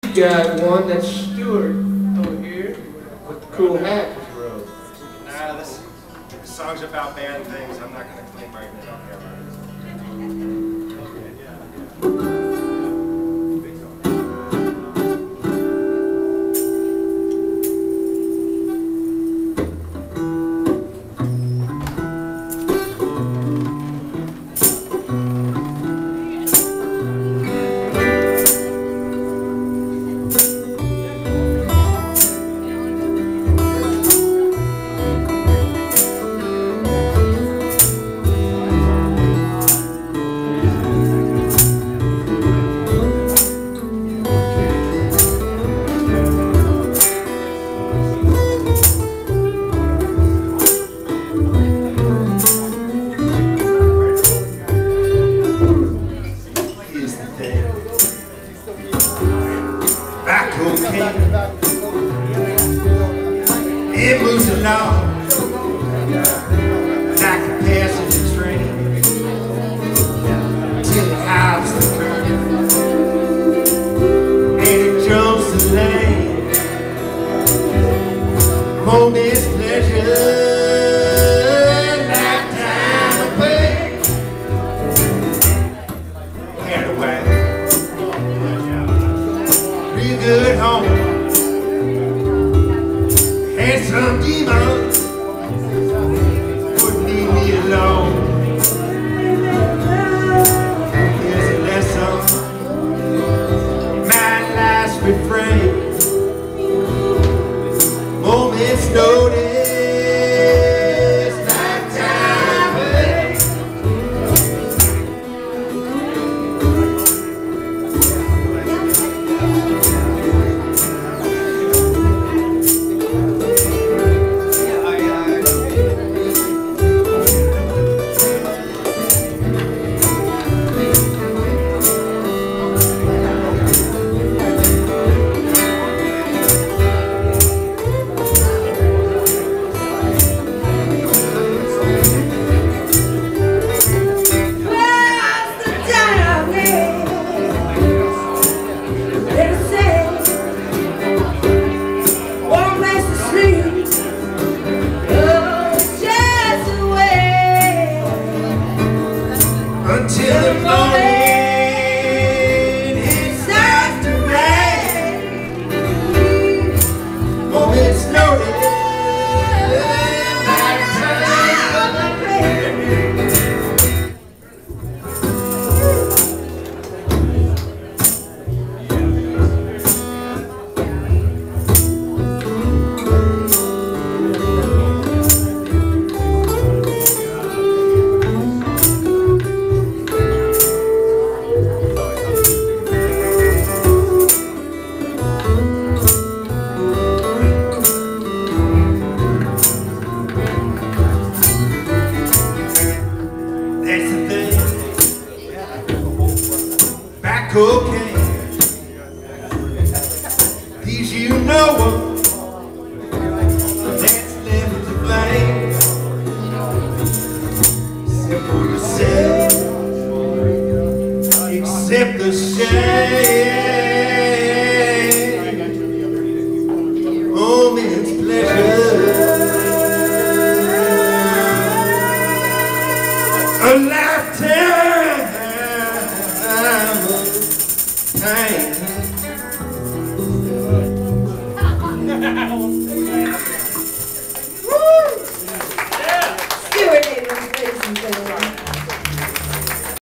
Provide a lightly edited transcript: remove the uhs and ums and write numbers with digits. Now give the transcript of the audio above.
got one that's Stewart over here with the cool hat that you wrote. Nah, this song's about bad things. I'm not going to claim right now. It moves along like a passenger train till it hops the curve and it jumps the lane. Moment's pleasure, lifetime of pain. Had a wife, real good home. And some demons wouldn't leave me alone. There's a lesson in my life's refrain. Moments notice, lifetime pain. Until the morning it starts to rain. Moments notice, lifetime of pain. Cocaine, these you know of, that's left to blame. Simple to say, accept the shame. Moment's pleasure, a lifetime pain. Stuart Abrams, ladies and gentlemen.